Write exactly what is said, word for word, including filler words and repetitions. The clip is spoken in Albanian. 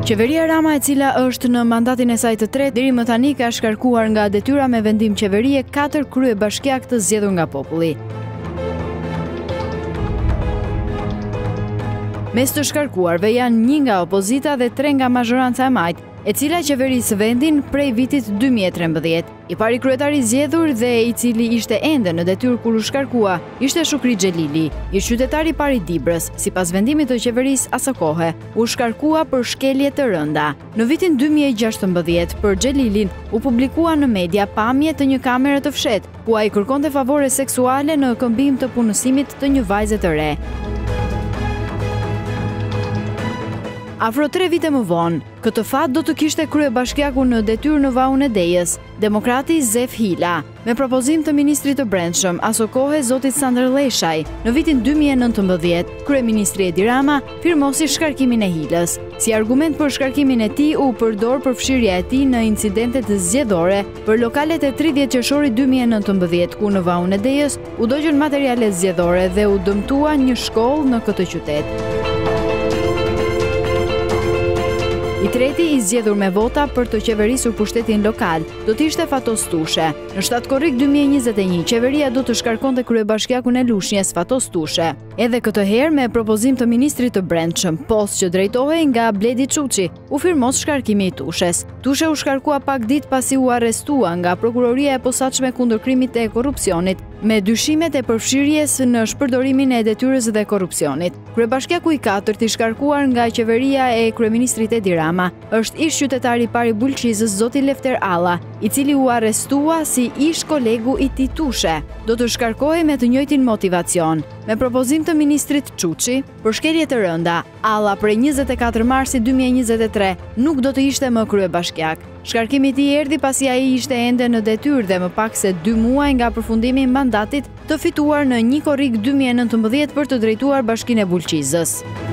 Qeveria Rama, e cila është në mandatin e saj të tretë, deri më tani ka shkarkuar nga detyra me vendim qeverie katër kryebashkiak të zgjedhur nga populli. Mes të shkarkuarve janë një nga opozita dhe tre nga mazhoranca e majt, e cila qeverisë vendin prej vitit dy mijë e trembëdhjetë. I pari kryetari zgjedhur dhe i cili ishte ende në detyrë kur u shkarkua ishte Shukri Xhelili, i qytetari i pari Dibrës, sipas vendimit të qeverisë asë kohe, u shkarkua për shkelje të rënda. Në vitin dy mijë e gjashtëmbëdhjetë, për Xhelilin u publikua në media pamje të një kamere të fshehtë, ku ai kërkonte favore seksuale në këmbim të punësimit të një vajze të re. Afro tre vite më vonë, këtë fat do të kishte kryebashkiaku në detyrë në Vaun e Dejës, demokrati Zef Hila, me propozim të ministrit të brendshëm, aso kohe zotit Sandër Leshaj. Në vitin dy mijë e nëntëmbëdhjetë, kryeministri Edi Rama firmosi shkarkimin e Hilës. Si argument për shkarkimin e tij u përdor përfshirja e tij në incidentet zgjedhore për lokalet e tridhjetë qershorit dy mijë e nëntëmbëdhjetë, ku në Vaun e Dejës u dogjën materiale zgjedhore dhe u dëmtua një shkollë në këtë qytet. I treti, i zgjedhur me vota për të qeverisur pushtetin lokal, do të ishte Fatos Tushe. Në shtatë korrik dy mijë e njëzet e një, qeveria do të shkarkonte kryebashkiakun e Lushnjës, Fatos Tushe. Edhe këtë herë me propozim të ministrit të brendshëm, post që drejtohej nga Bledi Çuçi, u firmos shkarkimi i Tushes. Tushe u shkarkua pak ditë pasi u arrestua nga prokuroria e posaçme kundër krimit e korrupsionit, me dyshimet e përfshirjes në shpërdorimin e detyrës dhe korrupsionit. Kryebashkiaku i katërt, i shkarkuar nga qeveria e kryeministrit Edi Rama, është ish qytetari i pari Bulqizës, zoti Lefter Alla, i cili u arrestua si ish kolegu i tij Tushe. Do të shkarkohej me të njëjtin motivacion, me propozim të ministrit Çuçi për shkelje të rënda. Alla prej njëzet e katër marsit dy mijë e njëzet e tre nuk do të ishte më kryebashkiak. Shkarkimi i tij erdhi pasi ai ishte ende në detyrë dhe më pak se dy muaj nga përfundimi i mandatit të fituar në një korrik dy mijë e nëntëmbëdhjetë për të drejtuar Bashkinë e Bulqizës.